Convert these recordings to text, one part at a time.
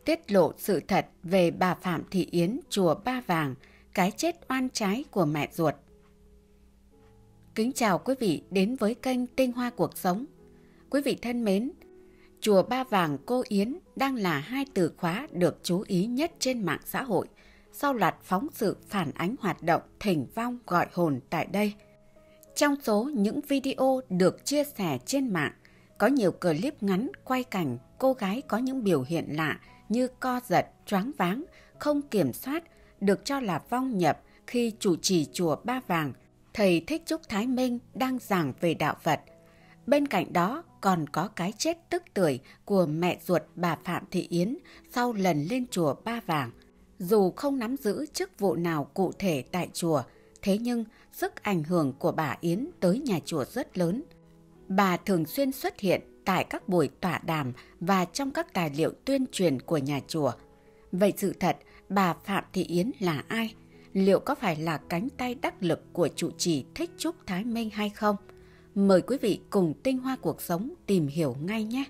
tiết lộ sự thật về bà Phạm Thị Yến chùa Ba Vàng, cái chết oan trái của mẹ ruột. Kính chào quý vị đến với kênh Tinh Hoa Cuộc Sống. Quý vị thân mến, chùa Ba Vàng cô Yến đang là hai từ khóa được chú ý nhất trên mạng xã hội sau loạt phóng sự phản ánh hoạt động thỉnh vong gọi hồn tại đây. Trong số những video được chia sẻ trên mạng, có nhiều clip ngắn quay cảnh cô gái có những biểu hiện lạ như co giật, choáng váng, không kiểm soát, được cho là vong nhập khi trụ trì chùa Ba Vàng, thầy Thích Trúc Thái Minh đang giảng về đạo Phật. Bên cạnh đó còn có cái chết tức tưởi của mẹ ruột bà Phạm Thị Yến sau lần lên chùa Ba Vàng. Dù không nắm giữ chức vụ nào cụ thể tại chùa, thế nhưng sức ảnh hưởng của bà Yến tới nhà chùa rất lớn. Bà thường xuyên xuất hiện tại các buổi tọa đàm và trong các tài liệu tuyên truyền của nhà chùa. Vậy sự thật, bà Phạm Thị Yến là ai? Liệu có phải là cánh tay đắc lực của trụ trì Thích Trúc Thái Minh hay không? Mời quý vị cùng Tinh Hoa Cuộc Sống tìm hiểu ngay nhé!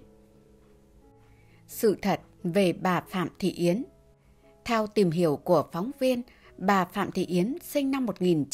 Sự thật về bà Phạm Thị Yến. Theo tìm hiểu của phóng viên, bà Phạm Thị Yến sinh năm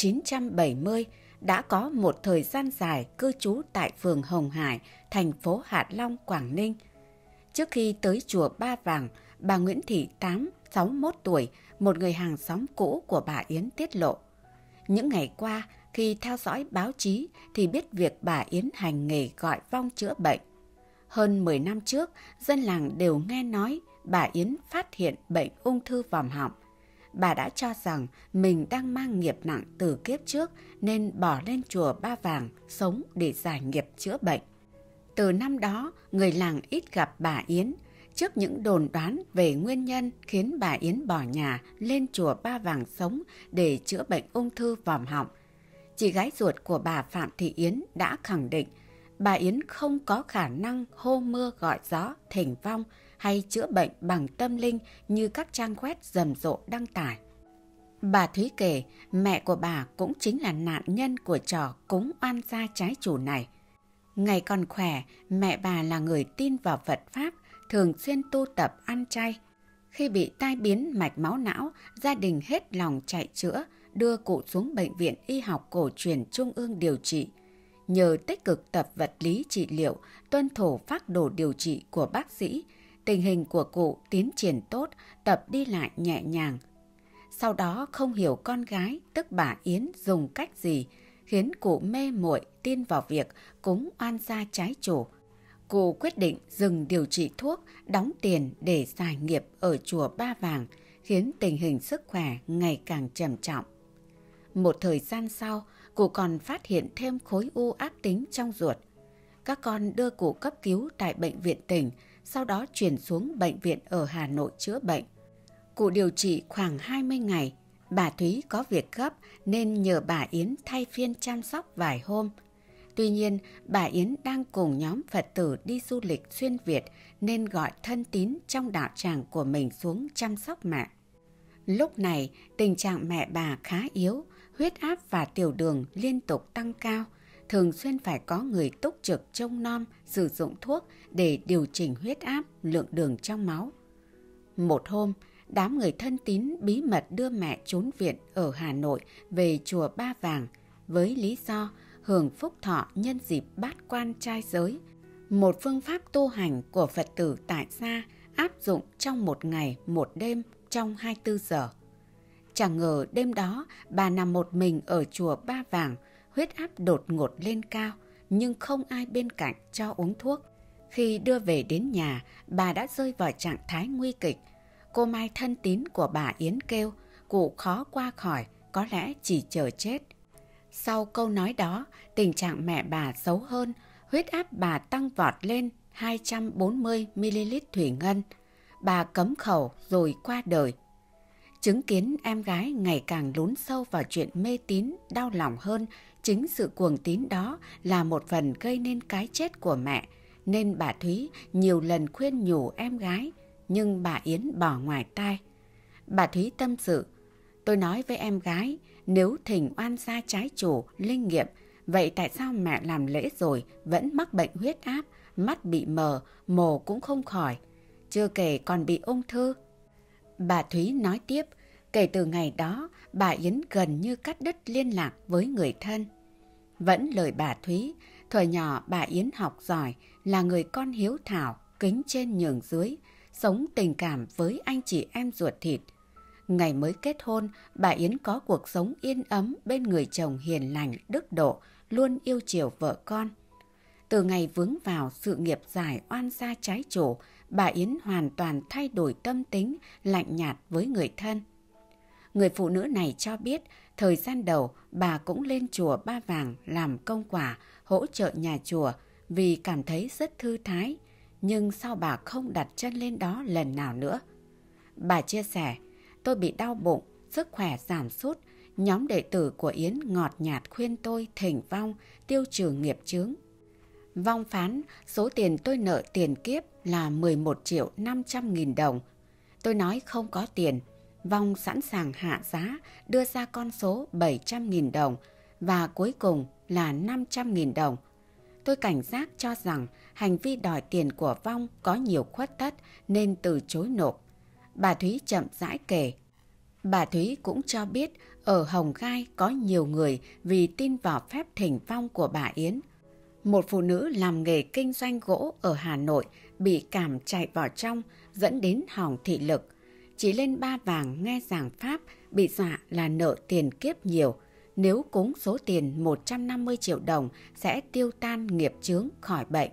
1970, đã có một thời gian dài cư trú tại phường Hồng Hải, thành phố Hạ Long, Quảng Ninh. Trước khi tới chùa Ba Vàng, bà Nguyễn Thị Tám, 61 tuổi, một người hàng xóm cũ của bà Yến tiết lộ. Những ngày qua, khi theo dõi báo chí thì biết việc bà Yến hành nghề gọi vong chữa bệnh. Hơn 10 năm trước, dân làng đều nghe nói bà Yến phát hiện bệnh ung thư vòm họng. Bà đã cho rằng mình đang mang nghiệp nặng từ kiếp trước nên bỏ lên chùa Ba Vàng sống để giải nghiệp chữa bệnh. Từ năm đó, người làng ít gặp bà Yến. Trước những đồn đoán về nguyên nhân khiến bà Yến bỏ nhà lên chùa Ba Vàng sống để chữa bệnh ung thư vòm họng, chị gái ruột của bà Phạm Thị Yến đã khẳng định bà Yến không có khả năng hô mưa gọi gió, thỉnh vong hay chữa bệnh bằng tâm linh như các trang web rầm rộ đăng tải. Bà Thúy kể mẹ của bà cũng chính là nạn nhân của trò cúng oan gia trái chủ này. Ngày còn khỏe, mẹ bà là người tin vào Phật Pháp, thường xuyên tu tập ăn chay. Khi bị tai biến mạch máu não, gia đình hết lòng chạy chữa, đưa cụ xuống Bệnh viện Y học Cổ truyền Trung ương điều trị. Nhờ tích cực tập vật lý trị liệu, tuân thủ phác đồ điều trị của bác sĩ, tình hình của cụ tiến triển tốt, tập đi lại nhẹ nhàng. Sau đó không hiểu con gái, tức bà Yến, dùng cách gì, khiến cụ mê muội tin vào việc cúng oan gia trái chủ. Cụ quyết định dừng điều trị thuốc, đóng tiền để giải nghiệp ở chùa Ba Vàng, khiến tình hình sức khỏe ngày càng trầm trọng. Một thời gian sau, cụ còn phát hiện thêm khối u ác tính trong ruột. Các con đưa cụ cấp cứu tại bệnh viện tỉnh, sau đó chuyển xuống bệnh viện ở Hà Nội chữa bệnh. Cụ điều trị khoảng 20 ngày, bà Thúy có việc gấp nên nhờ bà Yến thay phiên chăm sóc vài hôm. Tuy nhiên, bà Yến đang cùng nhóm Phật tử đi du lịch xuyên Việt nên gọi thân tín trong đạo tràng của mình xuống chăm sóc mẹ. Lúc này, tình trạng mẹ bà khá yếu, huyết áp và tiểu đường liên tục tăng cao, thường xuyên phải có người túc trực trông nom, sử dụng thuốc để điều chỉnh huyết áp, lượng đường trong máu. Một hôm, đám người thân tín bí mật đưa mẹ trốn viện ở Hà Nội về chùa Ba Vàng với lý do hưởng phúc thọ nhân dịp bát quan trai giới, một phương pháp tu hành của Phật tử tại gia áp dụng trong một ngày một đêm trong 24 giờ. Chẳng ngờ đêm đó bà nằm một mình ở chùa Ba Vàng, huyết áp đột ngột lên cao nhưng không ai bên cạnh cho uống thuốc. Khi đưa về đến nhà, bà đã rơi vào trạng thái nguy kịch. Cô Mai thân tín của bà Yến kêu cụ khó qua khỏi, có lẽ chỉ chờ chết. Sau câu nói đó, tình trạng mẹ bà xấu hơn, huyết áp bà tăng vọt lên 240ml thủy ngân. Bà cấm khẩu rồi qua đời. Chứng kiến em gái ngày càng lún sâu vào chuyện mê tín, đau lòng hơn, chính sự cuồng tín đó là một phần gây nên cái chết của mẹ, nên bà Thúy nhiều lần khuyên nhủ em gái, nhưng bà Yến bỏ ngoài tai. Bà Thúy tâm sự, tôi nói với em gái, nếu thỉnh oan gia trái chủ, linh nghiệm, vậy tại sao mẹ làm lễ rồi vẫn mắc bệnh huyết áp, mắt bị mờ, mồ cũng không khỏi. chưa kể còn bị ung thư. Bà Thúy nói tiếp, kể từ ngày đó, bà Yến gần như cắt đứt liên lạc với người thân. Vẫn lời bà Thúy, thuở nhỏ bà Yến học giỏi, là người con hiếu thảo, kính trên nhường dưới, sống tình cảm với anh chị em ruột thịt. Ngày mới kết hôn, bà Yến có cuộc sống yên ấm bên người chồng hiền lành, đức độ, luôn yêu chiều vợ con. Từ ngày vướng vào sự nghiệp giải oan gia trái chủ, bà Yến hoàn toàn thay đổi tâm tính, lạnh nhạt với người thân. Người phụ nữ này cho biết, thời gian đầu bà cũng lên chùa Ba Vàng làm công quả, hỗ trợ nhà chùa vì cảm thấy rất thư thái, nhưng sau bà không đặt chân lên đó lần nào nữa. Bà chia sẻ, tôi bị đau bụng, sức khỏe giảm sút, nhóm đệ tử của Yến ngọt nhạt khuyên tôi thỉnh vong, tiêu trừ nghiệp chướng. Vong phán số tiền tôi nợ tiền kiếp là 11.500.000 đồng. Tôi nói không có tiền. Vong sẵn sàng hạ giá, đưa ra con số 700.000 đồng và cuối cùng là 500.000 đồng. Tôi cảnh giác cho rằng hành vi đòi tiền của Vong có nhiều khuất tất nên từ chối nộp. Bà Thúy chậm rãi kể. Bà Thúy cũng cho biết ở Hồng Gai có nhiều người vì tin vào phép thỉnh vong của bà Yến. Một phụ nữ làm nghề kinh doanh gỗ ở Hà Nội bị cảm chạy vào trong dẫn đến hỏng thị lực. Chỉ lên Ba Vàng nghe giảng pháp bị dọa là nợ tiền kiếp nhiều. Nếu cúng số tiền 150 triệu đồng sẽ tiêu tan nghiệp chướng khỏi bệnh.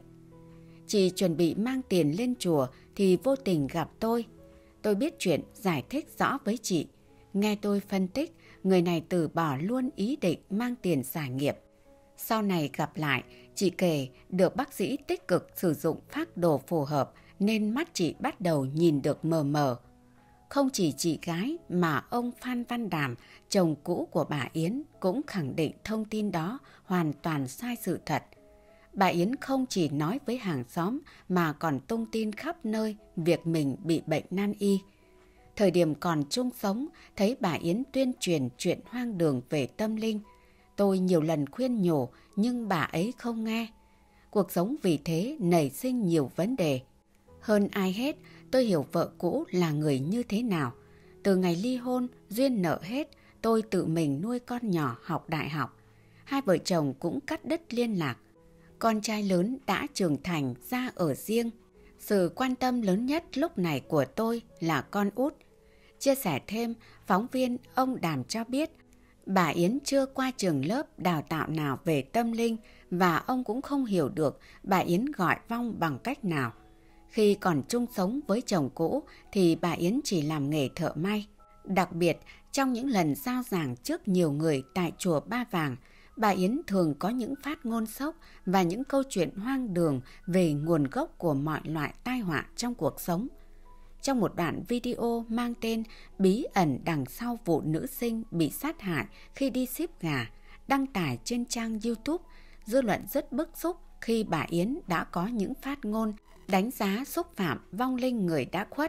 Chị chuẩn bị mang tiền lên chùa thì vô tình gặp tôi. Tôi biết chuyện giải thích rõ với chị. Nghe tôi phân tích, người này từ bỏ luôn ý định mang tiền giải nghiệp. Sau này gặp lại, chị kể được bác sĩ tích cực sử dụng phác đồ phù hợp nên mắt chị bắt đầu nhìn được mờ mờ. Không chỉ chị gái mà ông Phan Văn Đàm, chồng cũ của bà Yến cũng khẳng định thông tin đó hoàn toàn sai sự thật. Bà Yến không chỉ nói với hàng xóm mà còn tung tin khắp nơi việc mình bị bệnh nan y. Thời điểm còn chung sống, thấy bà Yến tuyên truyền chuyện hoang đường về tâm linh. Tôi nhiều lần khuyên nhủ nhưng bà ấy không nghe. Cuộc sống vì thế nảy sinh nhiều vấn đề. Hơn ai hết, tôi hiểu vợ cũ là người như thế nào. Từ ngày ly hôn, duyên nợ hết, tôi tự mình nuôi con nhỏ học đại học. Hai vợ chồng cũng cắt đứt liên lạc. Con trai lớn đã trưởng thành ra ở riêng. Sự quan tâm lớn nhất lúc này của tôi là con út. Chia sẻ thêm, phóng viên ông Đàm cho biết, bà Yến chưa qua trường lớp đào tạo nào về tâm linh và ông cũng không hiểu được bà Yến gọi vong bằng cách nào. Khi còn chung sống với chồng cũ thì bà Yến chỉ làm nghề thợ may. Đặc biệt, trong những lần giao giảng trước nhiều người tại chùa Ba Vàng, bà Yến thường có những phát ngôn sốc và những câu chuyện hoang đường về nguồn gốc của mọi loại tai họa trong cuộc sống. Trong một đoạn video mang tên Bí ẩn đằng sau vụ nữ sinh bị sát hại khi đi ship gà, đăng tải trên trang YouTube, dư luận rất bức xúc khi bà Yến đã có những phát ngôn đánh giá xúc phạm vong linh người đã khuất.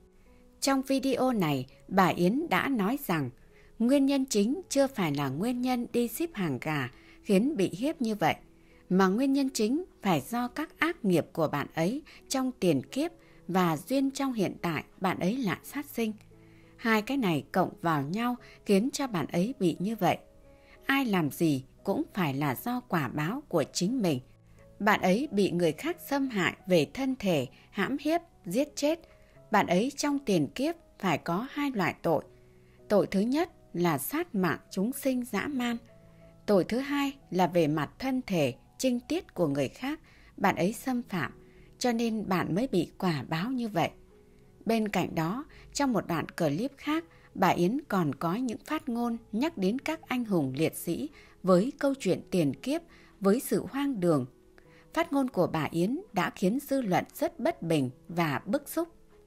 Trong video này, bà Yến đã nói rằng nguyên nhân chính chưa phải là nguyên nhân đi ship hàng gà khiến bị hiếp như vậy, mà nguyên nhân chính phải do các ác nghiệp của bạn ấy trong tiền kiếp và duyên trong hiện tại bạn ấy là sát sinh. Hai cái này cộng vào nhau khiến cho bạn ấy bị như vậy. Ai làm gì cũng phải là do quả báo của chính mình. Bạn ấy bị người khác xâm hại về thân thể, hãm hiếp, giết chết. Bạn ấy trong tiền kiếp phải có hai loại tội. Tội thứ nhất là sát mạng chúng sinh dã man. Tội thứ hai là về mặt thân thể, trinh tiết của người khác, bạn ấy xâm phạm, cho nên bạn mới bị quả báo như vậy. Bên cạnh đó, trong một đoạn clip khác, bà Yến còn có những phát ngôn nhắc đến các anh hùng liệt sĩ với câu chuyện tiền kiếp với sự hoang đường. Phát ngôn của bà Yến đã khiến dư luận rất bất bình và bức xúc.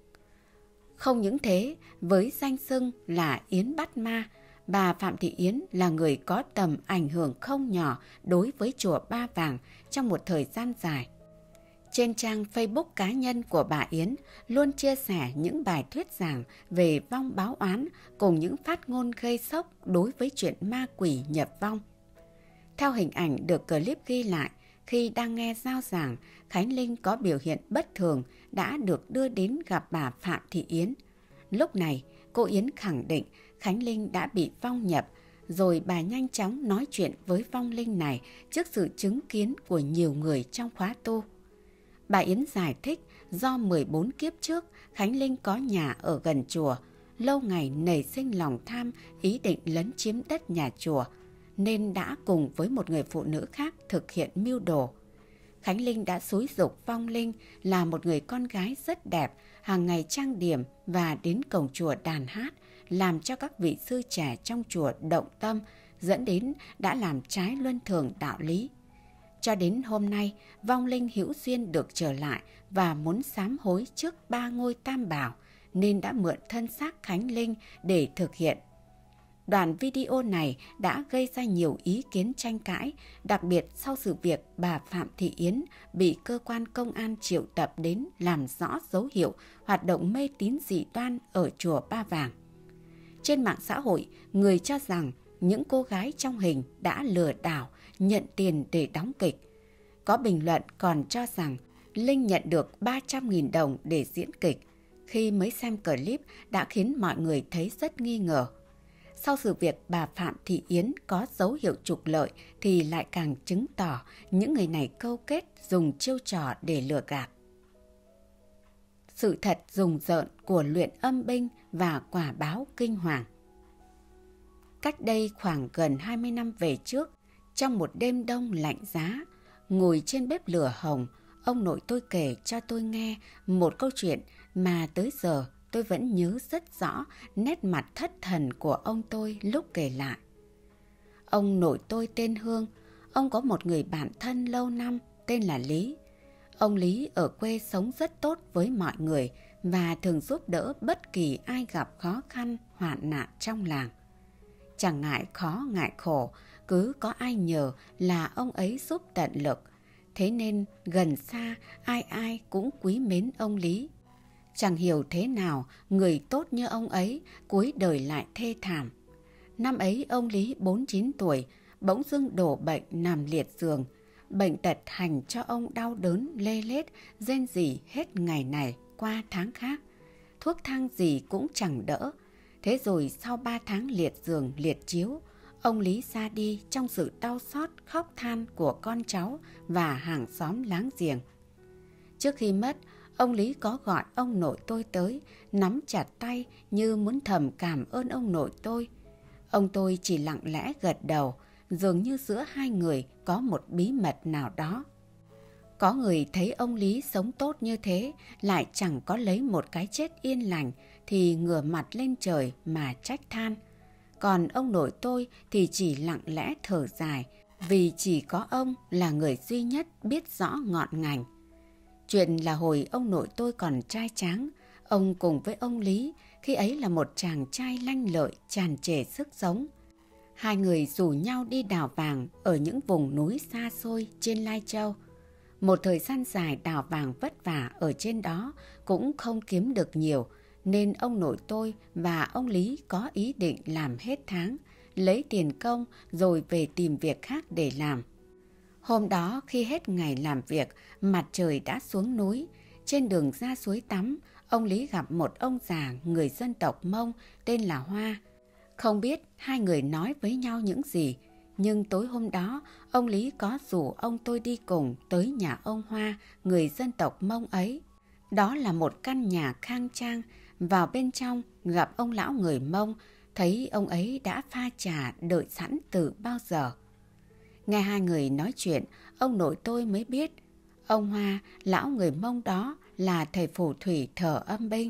Không những thế, với danh xưng là Yến bắt ma, bà Phạm Thị Yến là người có tầm ảnh hưởng không nhỏ đối với chùa Ba Vàng trong một thời gian dài. Trên trang Facebook cá nhân của bà Yến luôn chia sẻ những bài thuyết giảng về vong báo oán cùng những phát ngôn gây sốc đối với chuyện ma quỷ nhập vong. Theo hình ảnh được clip ghi lại, khi đang nghe giao giảng, Khánh Linh có biểu hiện bất thường đã được đưa đến gặp bà Phạm Thị Yến. Lúc này, cô Yến khẳng định Khánh Linh đã bị vong nhập, rồi bà nhanh chóng nói chuyện với vong linh này trước sự chứng kiến của nhiều người trong khóa tu. Bà Yến giải thích do 14 kiếp trước Khánh Linh có nhà ở gần chùa, lâu ngày nảy sinh lòng tham ý định lấn chiếm đất nhà chùa, nên đã cùng với một người phụ nữ khác thực hiện mưu đồ. Khánh Linh đã xúi giục vong linh là một người con gái rất đẹp, hàng ngày trang điểm và đến cổng chùa đàn hát, làm cho các vị sư trẻ trong chùa động tâm, dẫn đến đã làm trái luân thường đạo lý. Cho đến hôm nay, vong linh hữu duyên được trở lại và muốn sám hối trước 3 ngôi Tam Bảo, nên đã mượn thân xác Khánh Linh để thực hiện. Đoạn video này đã gây ra nhiều ý kiến tranh cãi, đặc biệt sau sự việc bà Phạm Thị Yến bị cơ quan công an triệu tập đến làm rõ dấu hiệu hoạt động mê tín dị đoan ở chùa Ba Vàng. Trên mạng xã hội, người cho rằng những cô gái trong hình đã lừa đảo, nhận tiền để đóng kịch. Có bình luận còn cho rằng Linh nhận được 300.000 đồng để diễn kịch. Khi mới xem clip đã khiến mọi người thấy rất nghi ngờ. Sau sự việc bà Phạm Thị Yến có dấu hiệu trục lợi thì lại càng chứng tỏ những người này câu kết dùng chiêu trò để lừa gạt. Sự thật rùng rợn của luyện âm binh và quả báo kinh hoàng. Cách đây khoảng gần 20 năm về trước, trong một đêm đông lạnh giá, ngồi trên bếp lửa hồng, ông nội tôi kể cho tôi nghe một câu chuyện mà tới giờ tôi vẫn nhớ rất rõ nét mặt thất thần của ông tôi lúc kể lại. Ông nội tôi tên Hương, ông có một người bạn thân lâu năm tên là Lý. Ông Lý ở quê sống rất tốt với mọi người và thường giúp đỡ bất kỳ ai gặp khó khăn, hoạn nạn trong làng. Chẳng ngại khó ngại khổ, cứ có ai nhờ là ông ấy giúp tận lực. Thế nên gần xa ai ai cũng quý mến ông Lý. Chẳng hiểu thế nào người tốt như ông ấy cuối đời lại thê thảm. Năm ấy ông Lý 49 tuổi, bỗng dưng đổ bệnh nằm liệt giường. Bệnh tật hành cho ông đau đớn lê lết, rên rỉ hết ngày này qua tháng khác. Thuốc thang gì cũng chẳng đỡ. Thế rồi sau 3 tháng liệt giường liệt chiếu, ông Lý ra đi trong sự đau xót khóc than của con cháu và hàng xóm láng giềng. Trước khi mất, ông Lý có gọi ông nội tôi tới, nắm chặt tay như muốn thầm cảm ơn ông nội tôi. Ông tôi chỉ lặng lẽ gật đầu, dường như giữa hai người có một bí mật nào đó. Có người thấy ông Lý sống tốt như thế, lại chẳng có lấy một cái chết yên lành, thì ngửa mặt lên trời mà trách than. Còn ông nội tôi thì chỉ lặng lẽ thở dài, vì chỉ có ông là người duy nhất biết rõ ngọn ngành. Chuyện là hồi ông nội tôi còn trai tráng, ông cùng với ông Lý khi ấy là một chàng trai lanh lợi tràn trề sức sống. Hai người rủ nhau đi đào vàng ở những vùng núi xa xôi trên Lai Châu. Một thời gian dài đào vàng vất vả ở trên đó cũng không kiếm được nhiều, nên ông nội tôi và ông Lý có ý định làm hết tháng, lấy tiền công rồi về tìm việc khác để làm. Hôm đó khi hết ngày làm việc, mặt trời đã xuống núi. Trên đường ra suối tắm, ông Lý gặp một ông già người dân tộc Mông tên là Hoa. Không biết hai người nói với nhau những gì, nhưng tối hôm đó ông Lý có rủ ông tôi đi cùng tới nhà ông Hoa, người dân tộc Mông ấy. Đó là một căn nhà khang trang, vào bên trong gặp ông lão người Mông, thấy ông ấy đã pha trà đợi sẵn từ bao giờ. Nghe hai người nói chuyện, ông nội tôi mới biết ông Hoa, lão người Mông đó là thầy phù thủy thờ âm binh.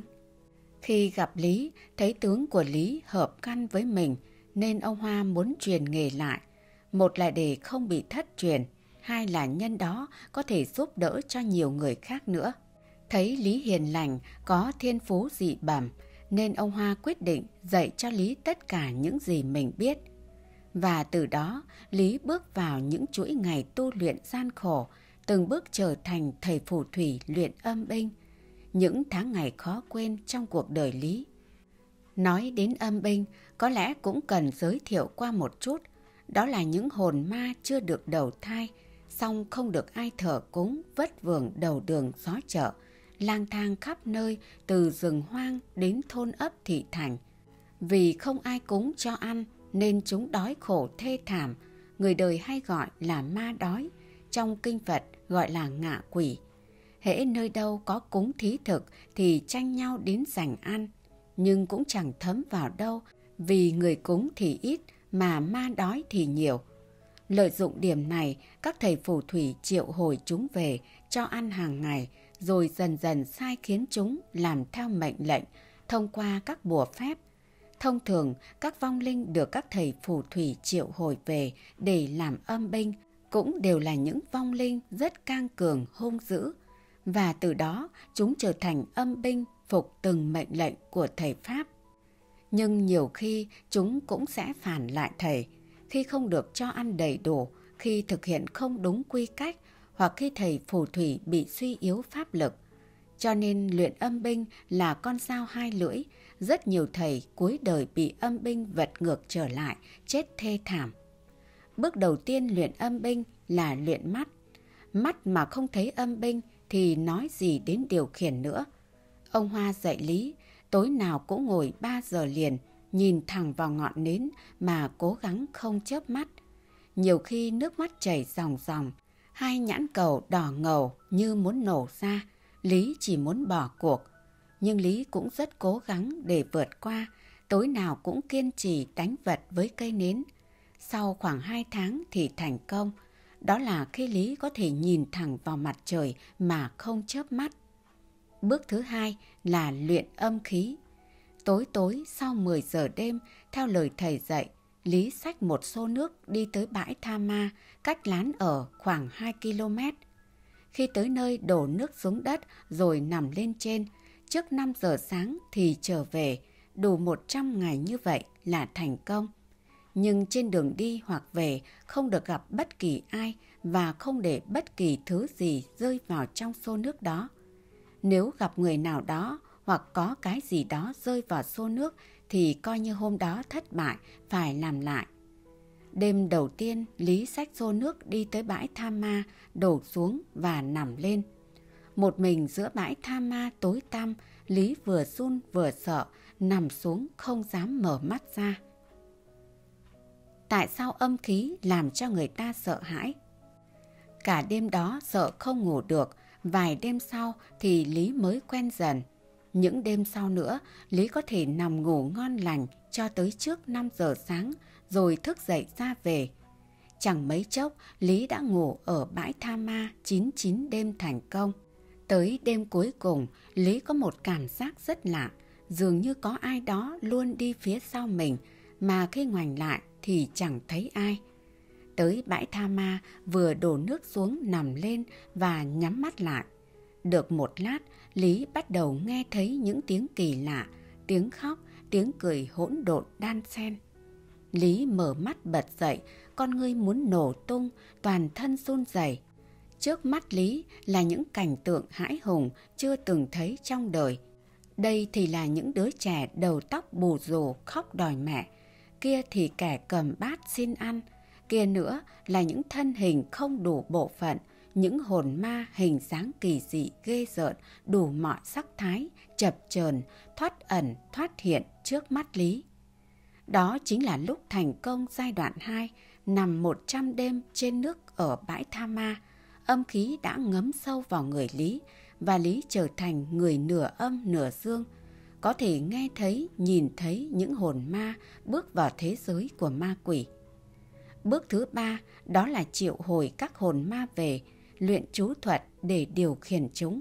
Khi gặp Lý, thấy tướng của Lý hợp căn với mình, nên ông Hoa muốn truyền nghề lại. Một là để không bị thất truyền, hai là nhân đó có thể giúp đỡ cho nhiều người khác nữa. Thấy Lý hiền lành, có thiên phú dị bẩm, nên ông Hoa quyết định dạy cho Lý tất cả những gì mình biết. Và từ đó, Lý bước vào những chuỗi ngày tu luyện gian khổ, từng bước trở thành thầy phù thủy luyện âm binh. Những tháng ngày khó quên trong cuộc đời Lý. Nói đến âm binh, có lẽ cũng cần giới thiệu qua một chút. Đó là những hồn ma chưa được đầu thai, song không được ai thờ cúng, vất vưởng đầu đường xó chợ, lang thang khắp nơi từ rừng hoang đến thôn ấp thị thành. Vì không ai cúng cho ăn nên chúng đói khổ thê thảm, người đời hay gọi là ma đói, trong kinh Phật gọi là ngạ quỷ. Hễ nơi đâu có cúng thí thực thì tranh nhau đến giành ăn, nhưng cũng chẳng thấm vào đâu, vì người cúng thì ít mà ma đói thì nhiều. Lợi dụng điểm này, các thầy phù thủy triệu hồi chúng về cho ăn hàng ngày, rồi dần dần sai khiến chúng làm theo mệnh lệnh thông qua các bùa phép. Thông thường, các vong linh được các thầy phù thủy triệu hồi về để làm âm binh cũng đều là những vong linh rất cang cường, hung dữ, và từ đó chúng trở thành âm binh phục từng mệnh lệnh của thầy Pháp. Nhưng nhiều khi chúng cũng sẽ phản lại thầy, khi không được cho ăn đầy đủ, khi thực hiện không đúng quy cách, hoặc khi thầy phù thủy bị suy yếu pháp lực. Cho nên luyện âm binh là con dao hai lưỡi, rất nhiều thầy cuối đời bị âm binh vật ngược trở lại, chết thê thảm. Bước đầu tiên luyện âm binh là luyện mắt. Mắt mà không thấy âm binh thì nói gì đến điều khiển nữa. Ông Hoa dạy Lý, tối nào cũng ngồi 3 giờ liền, nhìn thẳng vào ngọn nến mà cố gắng không chớp mắt. Nhiều khi nước mắt chảy ròng ròng, hai nhãn cầu đỏ ngầu như muốn nổ ra. Lý chỉ muốn bỏ cuộc, nhưng Lý cũng rất cố gắng để vượt qua, tối nào cũng kiên trì đánh vật với cây nến. Sau khoảng 2 tháng thì thành công, đó là khi Lý có thể nhìn thẳng vào mặt trời mà không chớp mắt. Bước thứ hai là luyện âm khí. Tối tối sau 10 giờ đêm, theo lời thầy dạy, Lý xách một xô nước đi tới bãi Tha Ma, cách lán ở khoảng 2 km. Khi tới nơi đổ nước xuống đất rồi nằm lên trên, trước 5 giờ sáng thì trở về, đủ 100 ngày như vậy là thành công. Nhưng trên đường đi hoặc về không được gặp bất kỳ ai và không để bất kỳ thứ gì rơi vào trong xô nước đó. Nếu gặp người nào đó hoặc có cái gì đó rơi vào xô nước thì coi như hôm đó thất bại, phải làm lại. Đêm đầu tiên, Lý xách xô nước đi tới bãi Tha Ma, đổ xuống và nằm lên. Một mình giữa bãi Tha Ma tối tăm, Lý vừa run vừa sợ, nằm xuống không dám mở mắt ra. Tại sao âm khí làm cho người ta sợ hãi? Cả đêm đó sợ không ngủ được, vài đêm sau thì Lý mới quen dần. Những đêm sau nữa, Lý có thể nằm ngủ ngon lành cho tới trước 5 giờ sáng, rồi thức dậy ra về. Chẳng mấy chốc, Lý đã ngủ ở bãi Tha Ma 99 đêm thành công. Tới đêm cuối cùng, Lý có một cảm giác rất lạ, dường như có ai đó luôn đi phía sau mình, mà khi ngoảnh lại thì chẳng thấy ai. Tới bãi Tha Ma, vừa đổ nước xuống nằm lên và nhắm mắt lại. Được một lát, Lý bắt đầu nghe thấy những tiếng kỳ lạ, tiếng khóc, tiếng cười hỗn độn đan xen. Lý mở mắt bật dậy, con ngươi muốn nổ tung, toàn thân run rẩy. Trước mắt Lý là những cảnh tượng hãi hùng chưa từng thấy trong đời. Đây thì là những đứa trẻ đầu tóc bù rù khóc đòi mẹ, kia thì kẻ cầm bát xin ăn, kia nữa là những thân hình không đủ bộ phận, những hồn ma hình dáng kỳ dị ghê rợn, đủ mọi sắc thái, chập chờn, thoát ẩn, thoát hiện trước mắt Lý. Đó chính là lúc thành công giai đoạn 2, nằm 100 đêm trên nước ở bãi Tha Ma. Âm khí đã ngấm sâu vào người Lý, và Lý trở thành người nửa âm nửa dương, có thể nghe thấy, nhìn thấy những hồn ma bước vào thế giới của ma quỷ. Bước thứ 3 đó là triệu hồi các hồn ma về, luyện chú thuật để điều khiển chúng.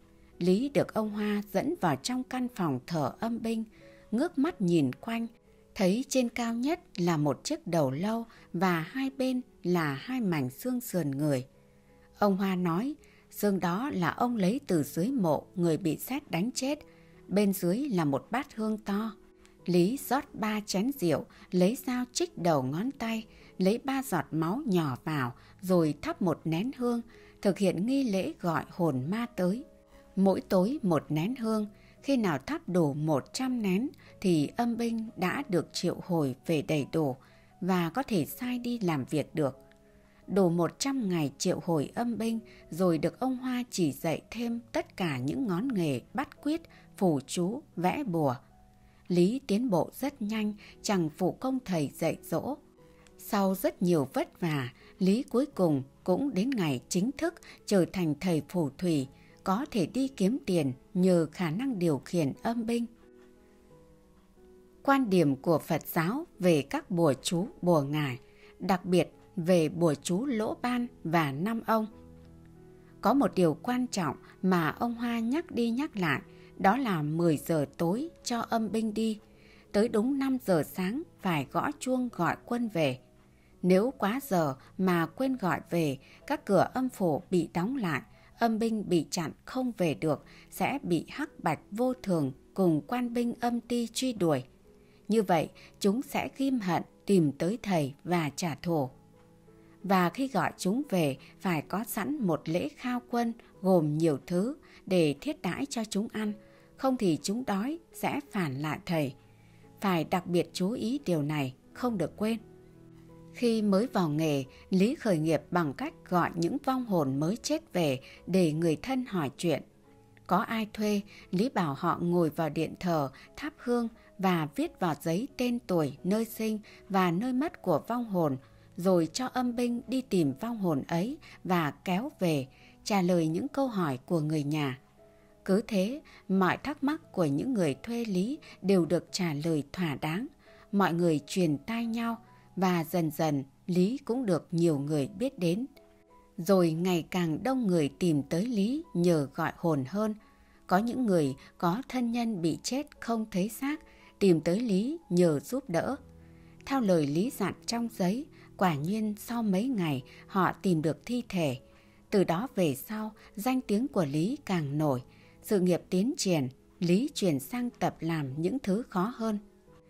Lý được ông Hoa dẫn vào trong căn phòng thờ âm binh, ngước mắt nhìn quanh, thấy trên cao nhất là một chiếc đầu lâu và hai bên là hai mảnh xương sườn người. Ông Hoa nói, xương đó là ông lấy từ dưới mộ người bị sét đánh chết, bên dưới là một bát hương to. Lý rót 3 chén rượu, lấy dao chích đầu ngón tay, lấy 3 giọt máu nhỏ vào, rồi thắp một nén hương, thực hiện nghi lễ gọi hồn ma tới. Mỗi tối một nén hương, khi nào thắp đủ 100 nén thì âm binh đã được triệu hồi về đầy đủ và có thể sai đi làm việc được. đủ 100 ngày triệu hồi âm binh, rồi được ông Hoa chỉ dạy thêm tất cả những ngón nghề bắt quyết, phù chú, vẽ bùa. Lý tiến bộ rất nhanh, chẳng phụ công thầy dạy dỗ. Sau rất nhiều vất vả, Lý cuối cùng cũng đến ngày chính thức trở thành thầy phù thủy, có thể đi kiếm tiền nhờ khả năng điều khiển âm binh. Quan điểm của Phật giáo về các bùa chú, bùa ngải, đặc biệt về bùa chú Lỗ Ban và Năm Ông. Có một điều quan trọng mà ông Hoa nhắc đi nhắc lại, đó là 10 giờ tối cho âm binh đi. Tới đúng 5 giờ sáng phải gõ chuông gọi quân về. Nếu quá giờ mà quên gọi về, các cửa âm phủ bị đóng lại, âm binh bị chặn không về được, sẽ bị hắc bạch vô thường cùng quan binh âm ty truy đuổi. Như vậy, chúng sẽ ghim hận tìm tới thầy và trả thù. Và khi gọi chúng về, phải có sẵn một lễ khao quân gồm nhiều thứ để thiết đãi cho chúng ăn, không thì chúng đói sẽ phản lại thầy. Phải đặc biệt chú ý điều này, không được quên. Khi mới vào nghề, Lý khởi nghiệp bằng cách gọi những vong hồn mới chết về để người thân hỏi chuyện. Có ai thuê, Lý bảo họ ngồi vào điện thờ, thắp hương và viết vào giấy tên tuổi, nơi sinh và nơi mất của vong hồn, rồi cho âm binh đi tìm vong hồn ấy và kéo về, trả lời những câu hỏi của người nhà. Cứ thế, mọi thắc mắc của những người thuê Lý đều được trả lời thỏa đáng. Mọi người truyền tai nhau và dần dần Lý cũng được nhiều người biết đến. Rồi ngày càng đông người tìm tới Lý nhờ gọi hồn hơn. Có những người có thân nhân bị chết không thấy xác, tìm tới Lý nhờ giúp đỡ. Theo lời Lý dặn trong giấy, quả nhiên sau mấy ngày họ tìm được thi thể. Từ đó về sau, danh tiếng của Lý càng nổi. Sự nghiệp tiến triển, Lý chuyển sang tập làm những thứ khó hơn.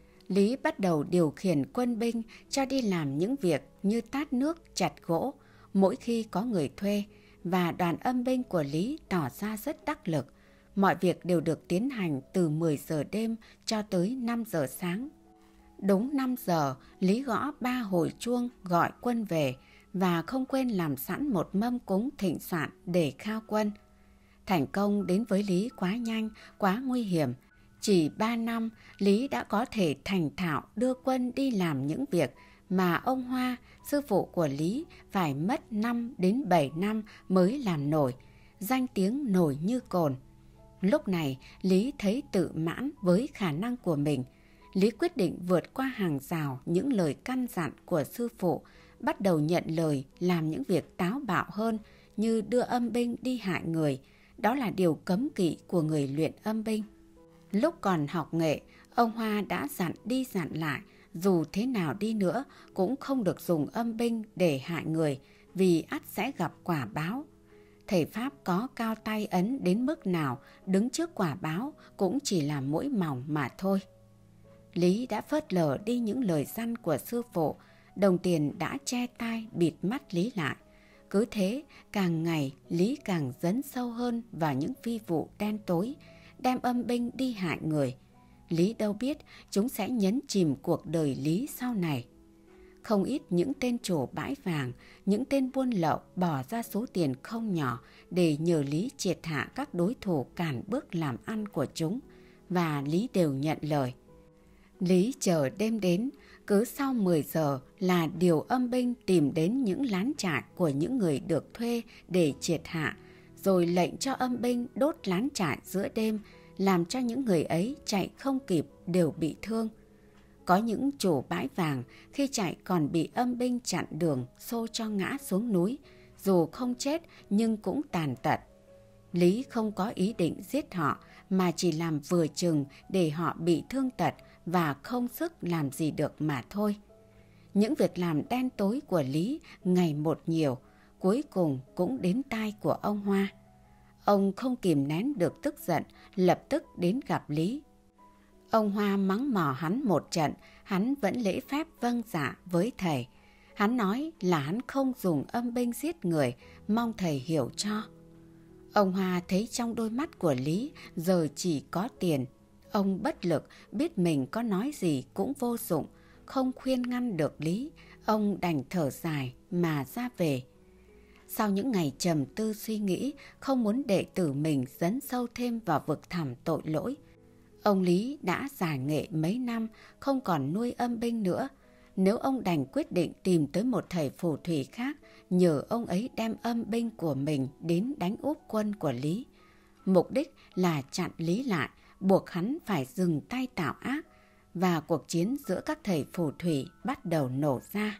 Lý bắt đầu điều khiển quân binh cho đi làm những việc như tát nước, chặt gỗ, mỗi khi có người thuê, và đoàn âm binh của Lý tỏ ra rất đắc lực. Mọi việc đều được tiến hành từ 10 giờ đêm cho tới 5 giờ sáng. Đúng 5 giờ, Lý gõ 3 hồi chuông gọi quân về và không quên làm sẵn một mâm cúng thịnh soạn để khao quân. Thành công đến với Lý quá nhanh, quá nguy hiểm. Chỉ 3 năm, Lý đã có thể thành thạo đưa quân đi làm những việc mà ông Hoa, sư phụ của Lý, phải mất 5 đến 7 năm mới làm nổi. Danh tiếng nổi như cồn. Lúc này, Lý thấy tự mãn với khả năng của mình. Lý quyết định vượt qua hàng rào những lời căn dặn của sư phụ, bắt đầu nhận lời làm những việc táo bạo hơn như đưa âm binh đi hại người. Đó là điều cấm kỵ của người luyện âm binh. Lúc còn học nghệ, ông Hoa đã dặn đi dặn lại, dù thế nào đi nữa cũng không được dùng âm binh để hại người, vì ắt sẽ gặp quả báo. Thầy Pháp có cao tay ấn đến mức nào, đứng trước quả báo cũng chỉ là mũi mỏng mà thôi. Lý đã phớt lờ đi những lời dặn của sư phụ, đồng tiền đã che tai bịt mắt Lý lại. Cứ thế, càng ngày Lý càng dấn sâu hơn vào những phi vụ đen tối, đem âm binh đi hại người. Lý đâu biết chúng sẽ nhấn chìm cuộc đời Lý sau này. Không ít những tên chủ bãi vàng, những tên buôn lậu bỏ ra số tiền không nhỏ để nhờ Lý triệt hạ các đối thủ cản bước làm ăn của chúng, và Lý đều nhận lời. Lý chờ đêm đến, cứ sau 10 giờ là điều âm binh tìm đến những lán trại của những người được thuê để triệt hạ, rồi lệnh cho âm binh đốt lán trại giữa đêm, làm cho những người ấy chạy không kịp đều bị thương. Có những chủ bãi vàng khi chạy còn bị âm binh chặn đường xô cho ngã xuống núi, dù không chết nhưng cũng tàn tật. Lý không có ý định giết họ mà chỉ làm vừa chừng để họ bị thương tật và không sức làm gì được mà thôi. Những việc làm đen tối của Lý ngày một nhiều, cuối cùng cũng đến tai của ông Hoa. Ông không kìm nén được tức giận, lập tức đến gặp Lý. Ông Hoa mắng mỏ hắn một trận, hắn vẫn lễ phép vâng dạ với thầy. Hắn nói là hắn không dùng âm binh giết người, mong thầy hiểu cho. Ông Hoa thấy trong đôi mắt của Lý giờ chỉ có tiền. Ông bất lực, biết mình có nói gì cũng vô dụng, không khuyên ngăn được Lý. Ông đành thở dài mà ra về. Sau những ngày trầm tư suy nghĩ, không muốn đệ tử mình dấn sâu thêm vào vực thẳm tội lỗi, ông Lý đã giải nghệ mấy năm, không còn nuôi âm binh nữa. Nếu ông đành quyết định tìm tới một thầy phù thủy khác, nhờ ông ấy đem âm binh của mình đến đánh úp quân của Lý. Mục đích là chặn Lý lại, buộc hắn phải dừng tay tạo ác, và cuộc chiến giữa các thầy phù thủy bắt đầu nổ ra.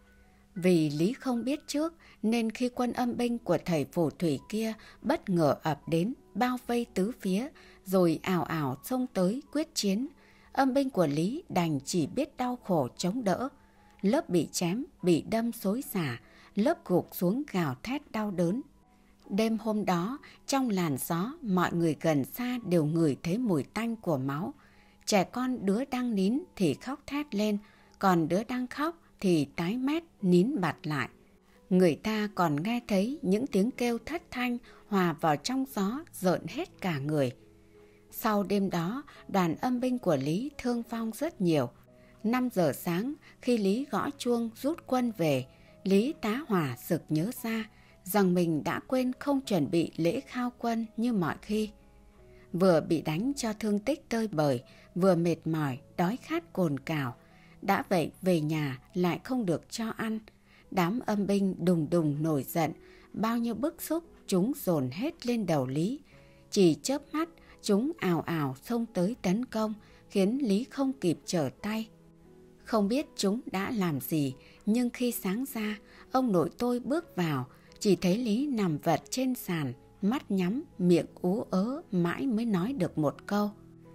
Vì Lý không biết trước nên khi quân âm binh của thầy phù thủy kia bất ngờ ập đến, bao vây tứ phía, rồi ào ào xông tới quyết chiến, âm binh của Lý đành chỉ biết đau khổ chống đỡ. Lớp bị chém, bị đâm xối xả, lớp gục xuống gào thét đau đớn. Đêm hôm đó, trong làn gió, mọi người gần xa đều ngửi thấy mùi tanh của máu. Trẻ con đứa đang nín thì khóc thét lên, còn đứa đang khóc thì tái mét nín bặt lại. Người ta còn nghe thấy những tiếng kêu thất thanh hòa vào trong gió, rợn hết cả người. Sau đêm đó, đoàn âm binh của Lý thương vong rất nhiều. 5 giờ sáng, khi Lý gõ chuông rút quân về, Lý tá hỏa sực nhớ ra rằng mình đã quên không chuẩn bị lễ khao quân như mọi khi. Vừa bị đánh cho thương tích tơi bời, vừa mệt mỏi, đói khát cồn cào. Đã vậy về nhà lại không được cho ăn. Đám âm binh đùng đùng nổi giận, bao nhiêu bức xúc chúng dồn hết lên đầu Lý. Chỉ chớp mắt, chúng ào ào xông tới tấn công, khiến Lý không kịp trở tay. Không biết chúng đã làm gì, nhưng khi sáng ra, ông nội tôi bước vào, chỉ thấy Lý nằm vật trên sàn, mắt nhắm, miệng ú ớ, mãi mới nói được một câu: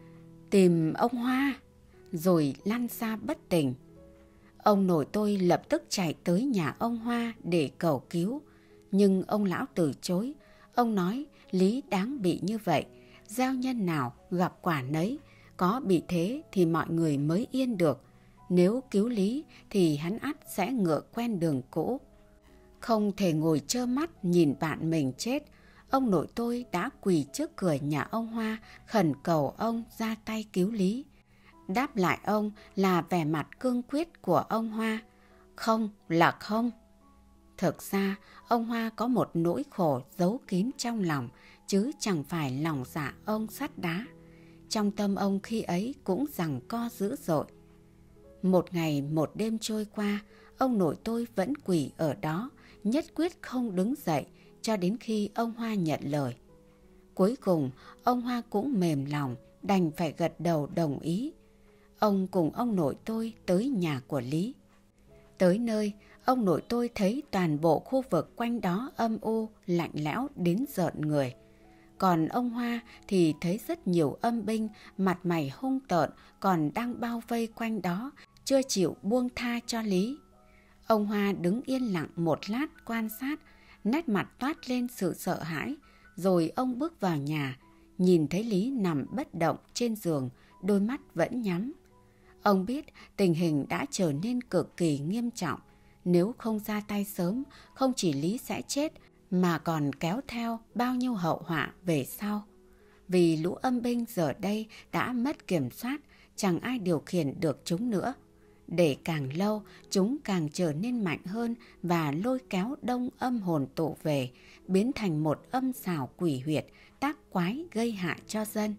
"Tìm ông Hoa", rồi lăn ra bất tỉnh. Ông nội tôi lập tức chạy tới nhà ông Hoa để cầu cứu, nhưng ông lão từ chối. Ông nói Lý đáng bị như vậy, gieo nhân nào gặp quả nấy, có bị thế thì mọi người mới yên được. Nếu cứu Lý thì hắn ắt sẽ ngựa quen đường cũ. Không thể ngồi trơ mắt nhìn bạn mình chết, ông nội tôi đã quỳ trước cửa nhà ông Hoa khẩn cầu ông ra tay cứu Lý. Đáp lại ông là vẻ mặt cương quyết của ông Hoa: "Không là không." Thực ra ông Hoa có một nỗi khổ giấu kín trong lòng, chứ chẳng phải lòng dạ ông sắt đá. Trong tâm ông khi ấy cũng giằng co dữ dội. Một ngày một đêm trôi qua, ông nội tôi vẫn quỳ ở đó, nhất quyết không đứng dậy cho đến khi ông Hoa nhận lời. Cuối cùng ông Hoa cũng mềm lòng, đành phải gật đầu đồng ý. Ông cùng ông nội tôi tới nhà của Lý. Tới nơi, ông nội tôi thấy toàn bộ khu vực quanh đó âm u, lạnh lẽo đến rợn người. Còn ông Hoa thì thấy rất nhiều âm binh, mặt mày hung tợn, còn đang bao vây quanh đó, chưa chịu buông tha cho Lý. Ông Hoa đứng yên lặng một lát quan sát, nét mặt toát lên sự sợ hãi, rồi ông bước vào nhà, nhìn thấy Lý nằm bất động trên giường, đôi mắt vẫn nhắm. Ông biết tình hình đã trở nên cực kỳ nghiêm trọng, nếu không ra tay sớm, không chỉ Lý sẽ chết mà còn kéo theo bao nhiêu hậu họa về sau. Vì lũ âm binh giờ đây đã mất kiểm soát, chẳng ai điều khiển được chúng nữa. Để càng lâu, chúng càng trở nên mạnh hơn và lôi kéo đông âm hồn tụ về, biến thành một âm xào quỷ huyệt, tác quái gây hại cho dân.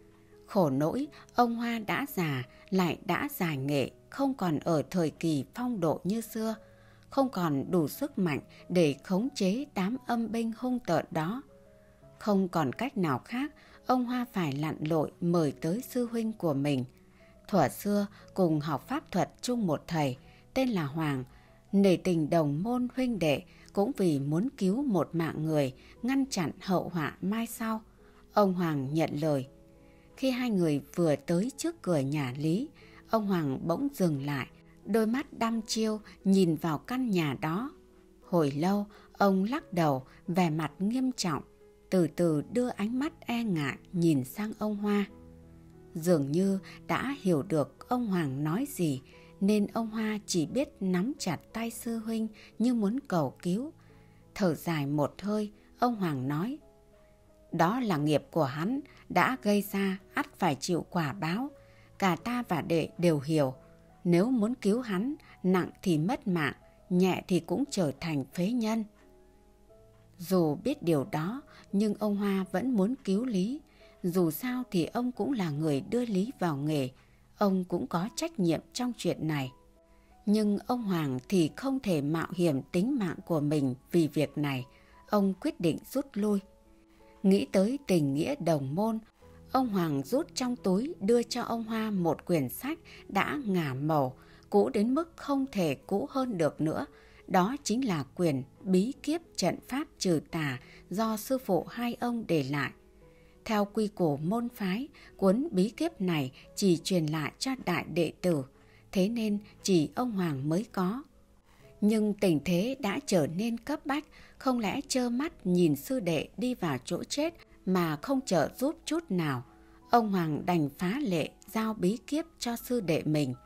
Khổ nỗi, ông Hoa đã già, lại đã giải nghệ, không còn ở thời kỳ phong độ như xưa, không còn đủ sức mạnh để khống chế đám âm binh hung tợn đó. Không còn cách nào khác, ông Hoa phải lặn lội mời tới sư huynh của mình. Thuở xưa cùng học pháp thuật chung một thầy, tên là Hoàng, nể tình đồng môn huynh đệ, cũng vì muốn cứu một mạng người, ngăn chặn hậu họa mai sau. Ông Hoàng nhận lời. Khi hai người vừa tới trước cửa nhà Lý, ông Hoàng bỗng dừng lại, đôi mắt đăm chiêu nhìn vào căn nhà đó. Hồi lâu, ông lắc đầu, vẻ mặt nghiêm trọng, từ từ đưa ánh mắt e ngại nhìn sang ông Hoa. Dường như đã hiểu được ông Hoàng nói gì, nên ông Hoa chỉ biết nắm chặt tay sư huynh như muốn cầu cứu. Thở dài một hơi, ông Hoàng nói: "Đó là nghiệp của hắn, đã gây ra ắt phải chịu quả báo. Cả ta và đệ đều hiểu. Nếu muốn cứu hắn, nặng thì mất mạng, nhẹ thì cũng trở thành phế nhân. Dù biết điều đó, nhưng ông Hoa vẫn muốn cứu Lý. Dù sao thì ông cũng là người đưa Lý vào nghề, ông cũng có trách nhiệm trong chuyện này. Nhưng ông Hoàng thì không thể mạo hiểm tính mạng của mình vì việc này, ông quyết định rút lui. Nghĩ tới tình nghĩa đồng môn, ông Hoàng rút trong túi đưa cho ông Hoa một quyển sách đã ngả màu, cũ đến mức không thể cũ hơn được nữa. Đó chính là quyển Bí kíp trận pháp trừ tà do sư phụ hai ông để lại. Theo quy củ môn phái, cuốn bí kíp này chỉ truyền lại cho đại đệ tử, thế nên chỉ ông Hoàng mới có. Nhưng tình thế đã trở nên cấp bách, không lẽ trơ mắt nhìn sư đệ đi vào chỗ chết mà không trợ giúp chút nào. Ông Hoàng đành phá lệ giao bí kíp cho sư đệ mình,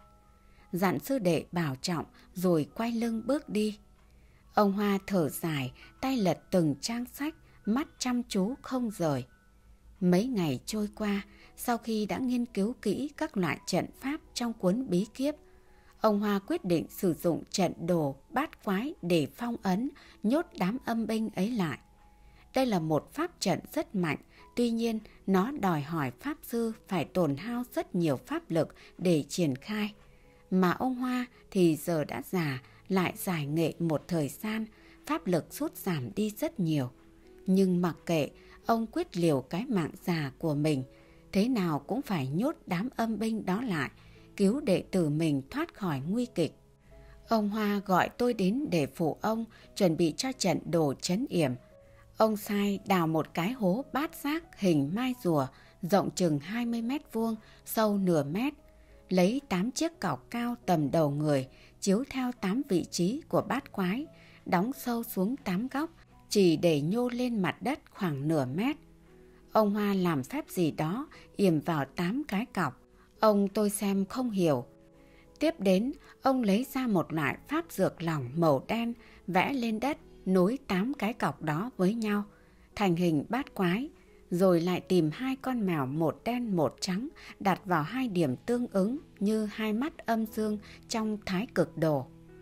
dặn sư đệ bảo trọng rồi quay lưng bước đi. Ông Hoa thở dài, tay lật từng trang sách, mắt chăm chú không rời. Mấy ngày trôi qua, sau khi đã nghiên cứu kỹ các loại trận pháp trong cuốn bí kíp, ông Hoa quyết định sử dụng trận đồ bát quái để phong ấn, nhốt đám âm binh ấy lại. Đây là một pháp trận rất mạnh, tuy nhiên nó đòi hỏi pháp sư phải tổn hao rất nhiều pháp lực để triển khai. Mà ông Hoa thì giờ đã già, lại giải nghệ một thời gian, pháp lực sút giảm đi rất nhiều. Nhưng mặc kệ, ông quyết liều cái mạng già của mình, thế nào cũng phải nhốt đám âm binh đó lại, cứu đệ tử mình thoát khỏi nguy kịch. Ông Hoa gọi tôi đến để phụ ông chuẩn bị cho trận đồ trấn yểm. Ông sai đào một cái hố bát giác hình mai rùa, rộng chừng 20 mét vuông, sâu nửa mét. Lấy 8 chiếc cọc cao tầm đầu người, chiếu theo 8 vị trí của bát quái, đóng sâu xuống 8 góc, chỉ để nhô lên mặt đất khoảng nửa mét. Ông Hoa làm phép gì đó, yểm vào 8 cái cọc. Ông tôi xem không hiểu. Tiếp đến, ông lấy ra một loại pháp dược lỏng màu đen, vẽ lên đất, nối 8 cái cọc đó với nhau, thành hình bát quái, rồi lại tìm 2 con mèo, một đen một trắng, đặt vào 2 điểm tương ứng như 2 mắt âm dương trong thái cực đồ.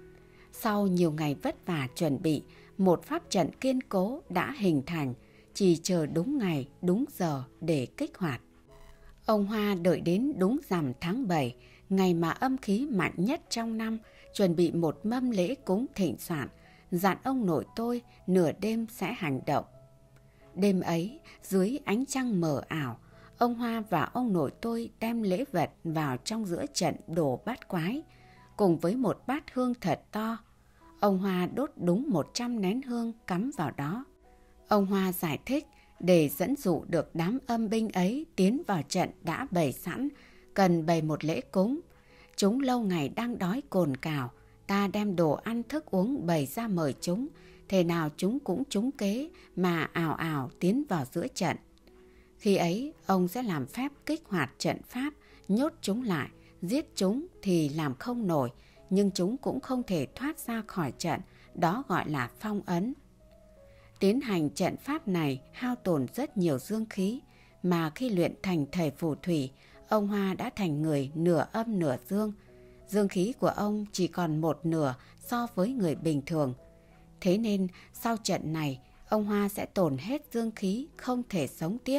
Sau nhiều ngày vất vả chuẩn bị, một pháp trận kiên cố đã hình thành, chỉ chờ đúng ngày, đúng giờ để kích hoạt. Ông Hoa đợi đến đúng rằm tháng 7, ngày mà âm khí mạnh nhất trong năm, chuẩn bị một mâm lễ cúng thịnh soạn, dặn ông nội tôi nửa đêm sẽ hành động. Đêm ấy, dưới ánh trăng mờ ảo, ông Hoa và ông nội tôi đem lễ vật vào trong giữa trận đồ bát quái, cùng với một bát hương thật to. Ông Hoa đốt đúng 100 nén hương cắm vào đó. Ông Hoa giải thích, để dẫn dụ được đám âm binh ấy tiến vào trận đã bày sẵn, cần bày một lễ cúng. Chúng lâu ngày đang đói cồn cào, ta đem đồ ăn thức uống bày ra mời chúng, thế nào chúng cũng trúng kế mà ào ào tiến vào giữa trận. Khi ấy, ông sẽ làm phép kích hoạt trận pháp, nhốt chúng lại, giết chúng thì làm không nổi, nhưng chúng cũng không thể thoát ra khỏi trận, đó gọi là phong ấn. Tiến hành trận pháp này hao tổn rất nhiều dương khí, mà khi luyện thành thầy phù thủy, ông Hoa đã thành người nửa âm nửa dương. Dương khí của ông chỉ còn một nửa so với người bình thường. Thế nên sau trận này, ông Hoa sẽ tổn hết dương khí, không thể sống tiếp.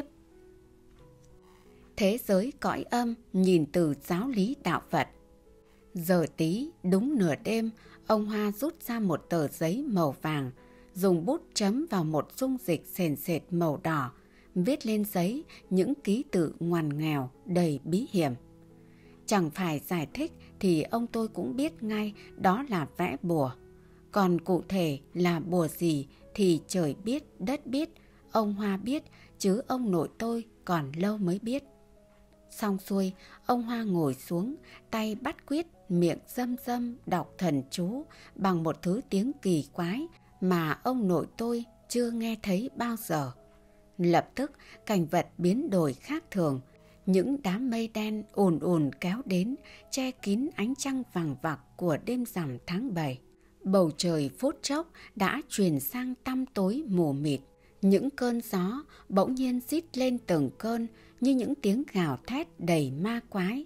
Thế giới cõi âm nhìn từ giáo lý đạo Phật. Giờ tí, đúng nửa đêm, ông Hoa rút ra một tờ giấy màu vàng, dùng bút chấm vào một dung dịch sền sệt màu đỏ, viết lên giấy những ký tự ngoằn nghèo đầy bí hiểm. Chẳng phải giải thích thì ông tôi cũng biết ngay đó là vẽ bùa. Còn cụ thể là bùa gì thì trời biết, đất biết, ông Hoa biết, chứ ông nội tôi còn lâu mới biết. Xong xuôi, ông Hoa ngồi xuống, tay bắt quyết, miệng râm râm đọc thần chú bằng một thứ tiếng kỳ quái mà ông nội tôi chưa nghe thấy bao giờ. Lập tức cảnh vật biến đổi khác thường. Những đám mây đen ùn ùn kéo đến, che kín ánh trăng vàng vặc của đêm rằm tháng 7. Bầu trời phút chốc đã chuyển sang tăm tối mù mịt. Những cơn gió bỗng nhiên rít lên từng cơn như những tiếng gào thét đầy ma quái.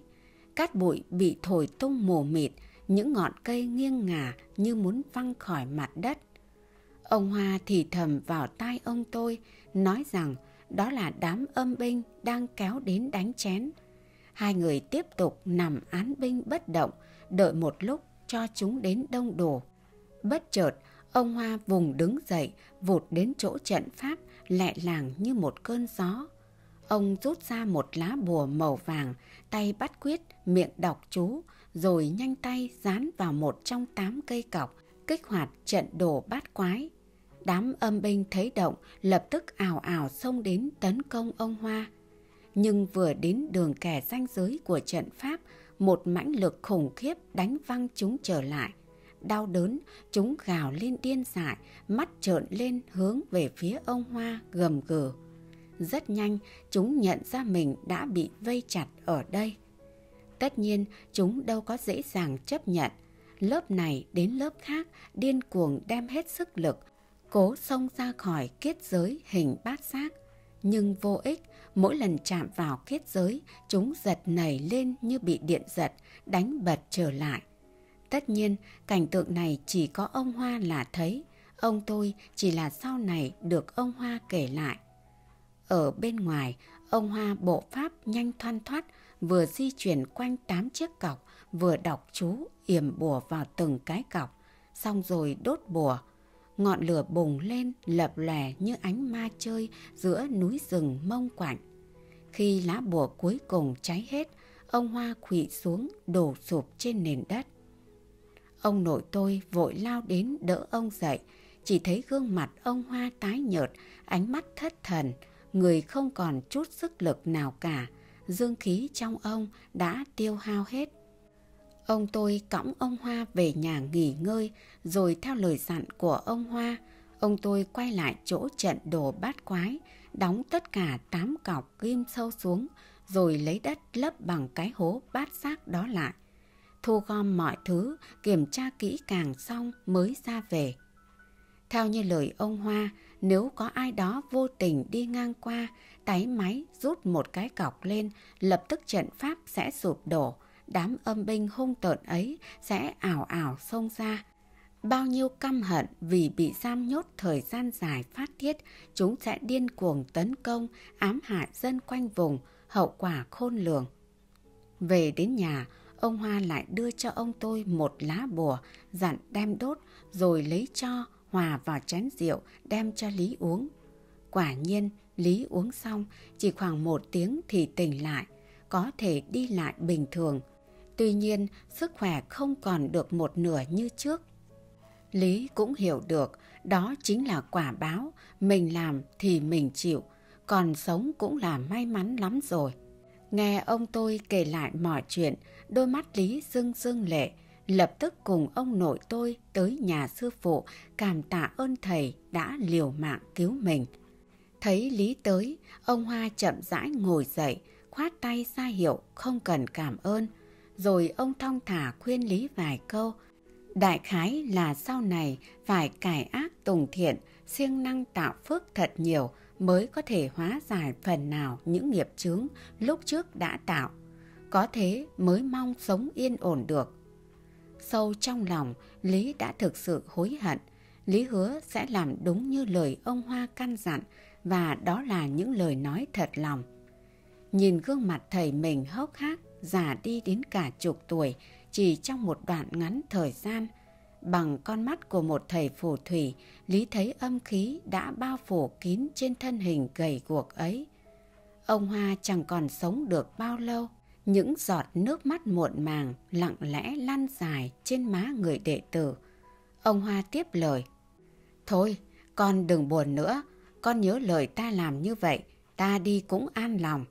Cát bụi bị thổi tung mù mịt, những ngọn cây nghiêng ngả như muốn văng khỏi mặt đất. Ông Hoa thì thầm vào tai ông tôi, nói rằng đó là đám âm binh đang kéo đến đánh chén. Hai người tiếp tục nằm án binh bất động, đợi một lúc cho chúng đến đông đủ. Bất chợt, ông Hoa vùng đứng dậy, vụt đến chỗ trận pháp, lẹ làng như một cơn gió. Ông rút ra một lá bùa màu vàng, tay bắt quyết, miệng đọc chú, rồi nhanh tay dán vào một trong 8 cây cọc, kích hoạt trận đồ bát quái. Đám âm binh thấy động, lập tức ào ào xông đến tấn công ông Hoa. Nhưng vừa đến đường kẻ ranh giới của trận pháp, một mãnh lực khủng khiếp đánh văng chúng trở lại. Đau đớn, chúng gào lên điên dại, mắt trợn lên hướng về phía ông Hoa gầm gừ. Rất nhanh, chúng nhận ra mình đã bị vây chặt ở đây. Tất nhiên, chúng đâu có dễ dàng chấp nhận. Lớp này đến lớp khác điên cuồng đem hết sức lực, cố xông ra khỏi kết giới hình bát giác. Nhưng vô ích, mỗi lần chạm vào kết giới, chúng giật nảy lên như bị điện giật, đánh bật trở lại. Tất nhiên, cảnh tượng này chỉ có ông Hoa là thấy, ông tôi chỉ là sau này được ông Hoa kể lại. Ở bên ngoài, ông Hoa bộ pháp nhanh thoăn thoắt, vừa di chuyển quanh 8 chiếc cọc, vừa đọc chú yểm bùa vào từng cái cọc, xong rồi đốt bùa. Ngọn lửa bùng lên lập lòe như ánh ma chơi giữa núi rừng mông quạnh. Khi lá bùa cuối cùng cháy hết, ông Hoa khuỵu xuống đổ sụp trên nền đất. Ông nội tôi vội lao đến đỡ ông dậy, chỉ thấy gương mặt ông Hoa tái nhợt, ánh mắt thất thần, người không còn chút sức lực nào cả, dương khí trong ông đã tiêu hao hết. Ông tôi cõng ông Hoa về nhà nghỉ ngơi, rồi theo lời dặn của ông Hoa, ông tôi quay lại chỗ trận đồ bát quái, đóng tất cả 8 cọc ghim sâu xuống, rồi lấy đất lấp bằng cái hố bát giác đó lại. Thu gom mọi thứ, kiểm tra kỹ càng xong mới ra về. Theo như lời ông Hoa, nếu có ai đó vô tình đi ngang qua, táy máy rút một cái cọc lên, lập tức trận pháp sẽ sụp đổ, đám âm binh hung tợn ấy sẽ ảo ảo xông ra. Bao nhiêu căm hận vì bị giam nhốt thời gian dài phát tiết, chúng sẽ điên cuồng tấn công, ám hại dân quanh vùng, hậu quả khôn lường. Về đến nhà, ông Hoa lại đưa cho ông tôi một lá bùa, dặn đem đốt, rồi lấy tro hòa vào chén rượu đem cho Lý uống. Quả nhiên, Lý uống xong, chỉ khoảng 1 tiếng thì tỉnh lại, có thể đi lại bình thường. Tuy nhiên, sức khỏe không còn được một nửa như trước. Lý cũng hiểu được, đó chính là quả báo, mình làm thì mình chịu, còn sống cũng là may mắn lắm rồi. Nghe ông tôi kể lại mọi chuyện, đôi mắt Lý rưng rưng lệ, lập tức cùng ông nội tôi tới nhà sư phụ cảm tạ ơn thầy đã liều mạng cứu mình. Thấy Lý tới, ông Hoa chậm rãi ngồi dậy, khoát tay ra hiệu không cần cảm ơn. Rồi ông thong thả khuyên Lý vài câu. Đại khái là sau này phải cải ác tùng thiện, siêng năng tạo phước thật nhiều mới có thể hóa giải phần nào những nghiệp chướng lúc trước đã tạo. Có thế mới mong sống yên ổn được. Sâu trong lòng, Lý đã thực sự hối hận. Lý hứa sẽ làm đúng như lời ông Hoa căn dặn, và đó là những lời nói thật lòng. Nhìn gương mặt thầy mình hốc hác, già đi đến cả chục tuổi, chỉ trong một đoạn ngắn thời gian. Bằng con mắt của một thầy phù thủy, Lý thấy âm khí đã bao phủ kín trên thân hình gầy guộc ấy. Ông Hoa chẳng còn sống được bao lâu. Những giọt nước mắt muộn màng lặng lẽ lăn dài trên má người đệ tử. Ông Hoa tiếp lời. Thôi, con đừng buồn nữa, con nhớ lời ta làm như vậy, ta đi cũng an lòng.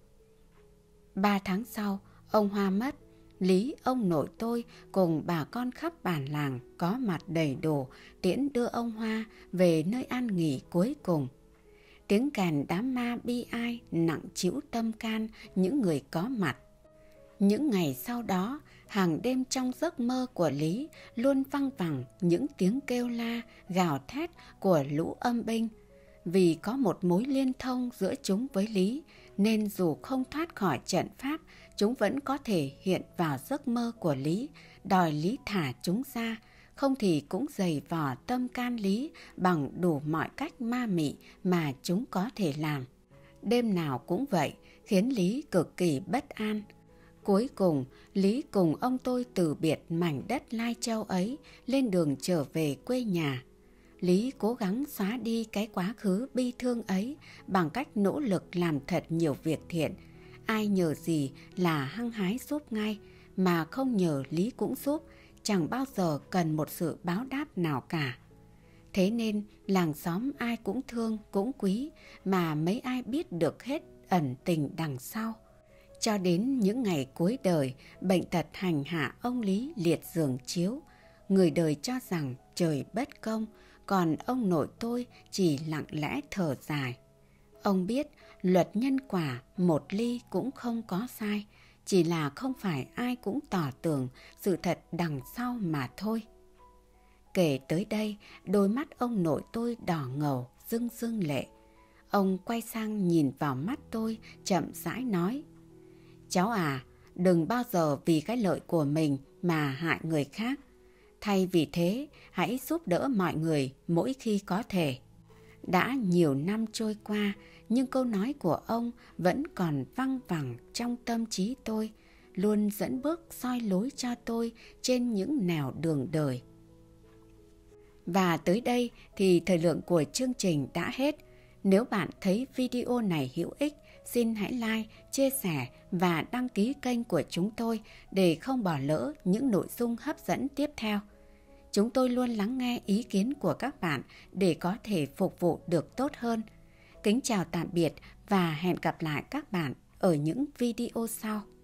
3 tháng sau, ông Hoa mất. Lý, ông nội tôi cùng bà con khắp bản làng có mặt đầy đủ tiễn đưa ông Hoa về nơi an nghỉ cuối cùng. Tiếng kèn đám ma bi ai nặng trĩu tâm can những người có mặt. Những ngày sau đó, hàng đêm trong giấc mơ của Lý luôn văng vẳng những tiếng kêu la, gào thét của lũ âm binh. Vì có một mối liên thông giữa chúng với Lý, nên dù không thoát khỏi trận pháp, chúng vẫn có thể hiện vào giấc mơ của Lý, đòi Lý thả chúng ra, không thì cũng giày vò tâm can Lý bằng đủ mọi cách ma mị mà chúng có thể làm. Đêm nào cũng vậy, khiến Lý cực kỳ bất an. Cuối cùng, Lý cùng ông tôi từ biệt mảnh đất Lai Châu ấy, lên đường trở về quê nhà. Lý cố gắng xóa đi cái quá khứ bi thương ấy bằng cách nỗ lực làm thật nhiều việc thiện. Ai nhờ gì là hăng hái giúp ngay, mà không nhờ Lý cũng giúp, chẳng bao giờ cần một sự báo đáp nào cả. Thế nên làng xóm ai cũng thương cũng quý, mà mấy ai biết được hết ẩn tình đằng sau. Cho đến những ngày cuối đời, bệnh tật hành hạ ông Lý liệt giường chiếu. Người đời cho rằng trời bất công, còn ông nội tôi chỉ lặng lẽ thở dài. Ông biết luật nhân quả một ly cũng không có sai, chỉ là không phải ai cũng tỏ tường sự thật đằng sau mà thôi. Kể tới đây, đôi mắt ông nội tôi đỏ ngầu, rưng rưng lệ. Ông quay sang nhìn vào mắt tôi, chậm rãi nói: "Cháu à, đừng bao giờ vì cái lợi của mình mà hại người khác. Thay vì thế, hãy giúp đỡ mọi người mỗi khi có thể." Đã nhiều năm trôi qua, nhưng câu nói của ông vẫn còn văng vẳng trong tâm trí tôi, luôn dẫn bước soi lối cho tôi trên những nẻo đường đời. Và tới đây thì thời lượng của chương trình đã hết. Nếu bạn thấy video này hữu ích, xin hãy like, chia sẻ và đăng ký kênh của chúng tôi để không bỏ lỡ những nội dung hấp dẫn tiếp theo. Chúng tôi luôn lắng nghe ý kiến của các bạn để có thể phục vụ được tốt hơn. Kính chào tạm biệt và hẹn gặp lại các bạn ở những video sau.